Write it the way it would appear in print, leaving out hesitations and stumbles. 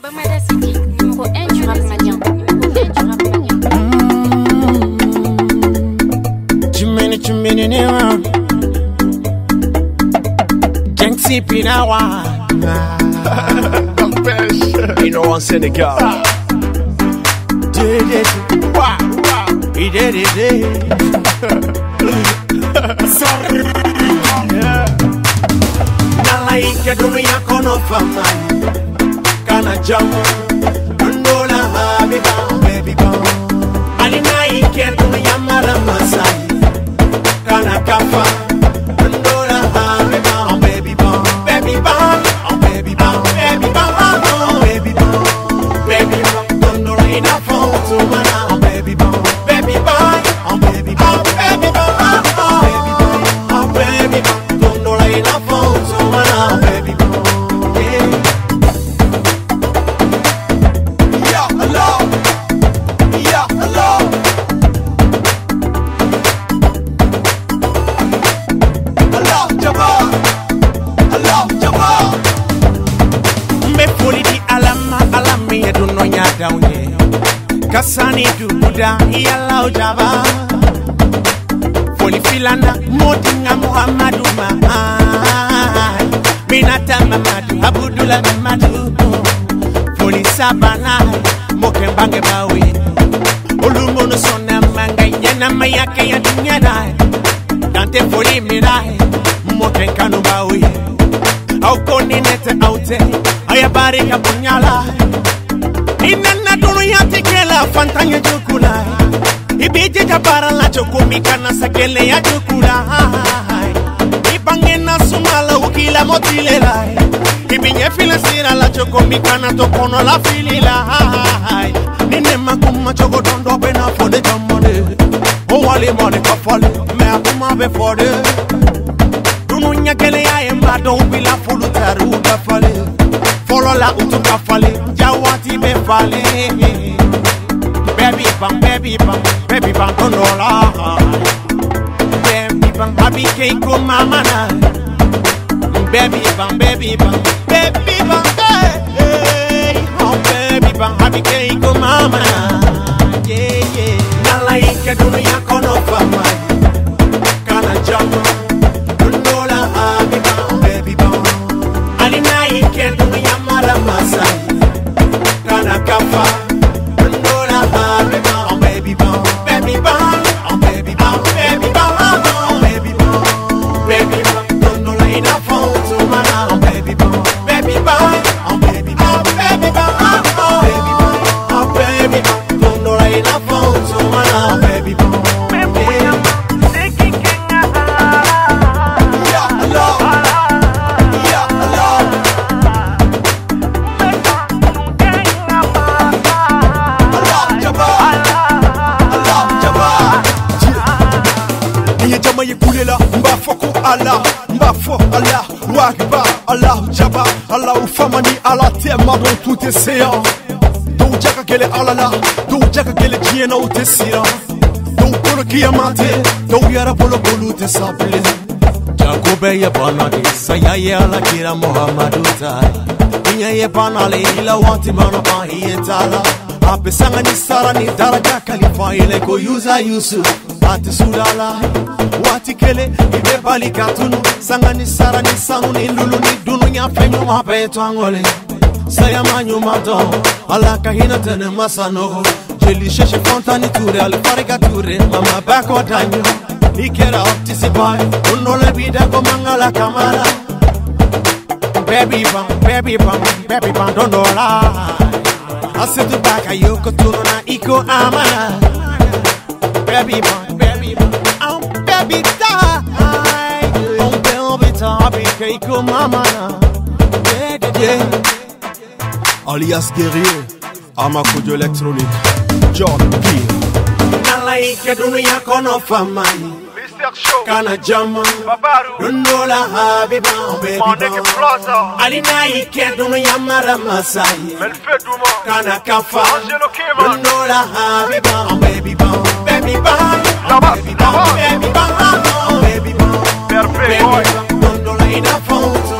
Numéro 1 du rap malien. Gangsi Pinawa. You know on Senegal. Nalaika dunia kono famani kana jamu ndola habiba baby bang alinaike dunia mara masai kana kafa ndola habiba baby bang baby bang baby bang baby bang baby bang baby bang ndola ina foto mana baby bang baby bang baby bang baby bang baby bang baby bang ndola ina foto mana baby bang Kasani duda yalla ujaba Foli filana modinga Muhammadu Binata Mamadu Abudula Mamadu Foli sabana mokembange bawi Ulumono sona manga yana mayake ya dunyada Dante foli mirai mokenkanu bawi Au koni nete aute ayabari kapunyala Inana dunu ya tikela fantanya jukula Ibiji jabara la chokumi kana sakele ya jukula Ibangena sumala ukila motilela Ibinye fila sira la chokumi kana tokono la filila Nine makuma choko dondo bena fode jamone O wale mone kafale me akuma be fode Dunu nyakele ya embado ubila fulu taru kafale Follow la utu kafale Jawati be fale Baby bang kondola Baby bang happy cake ko mama na Baby bang hey oh baby bang happy cake ko mama na yeah Nalaika dunia kono fama Kana jama kondola baby bang Alinaika dunia mara masai Kana kafa ndola habiba baby bang baby bang baby bang baby bang baby bang baby bang ndola ina foto mana baby bang baby bang baby bang baby bang baby bang baby bang ndola ina foto mana baby bang Allah, Mbafo, Allah, Wakba, Allah, Jabba, Allah, Famani, Allah, Tema, dans tout est séant. Donc, Jaka Kele Alala, donc Jaka Kele Kiena ou Tessira. Donc, pour le Kiamate, donc Yara Polo Polo Tessapele. Jacobe Yabanagi, Sayaya la Kira Mohamadu Tai. Inya Yabanale, Ila Watimana, Hietala. Ape Sangani Sarani, Daraja Kalifa, Ileko Yuza Yusu. Ati Sudala. Wati kele ibe bali katunu sangani sara ni sangu ni lulu ni dunu nya fengu mapeto angole saya manyu mato ala kahina tene masano jeli sheshe fontani ture al farika ture mama bako danyo ikera optisibai unole bida ko mangala kamara baby bang dondola asitu baka yoko turuna iko amana baby bang baby Keiko Mamana alias Guerrier Amakujo électronique John P Nalaika dunia kono famani Kana jama Ndola habiba baby Alinaika dunia mara masai Kana kafa Ndola habiba baby bang baby bang baby bang baby bang baby bang baby bang ndola ina foto